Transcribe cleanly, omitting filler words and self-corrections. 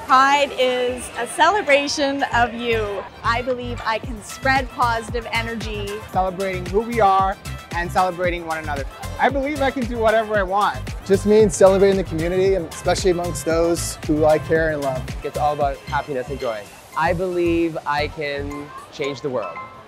Pride is a celebration of you. I believe I can spread positive energy. Celebrating who we are and celebrating one another. I believe I can do whatever I want. Just means celebrating the community, especially amongst those who I care and love. It's all about happiness and joy. I believe I can change the world.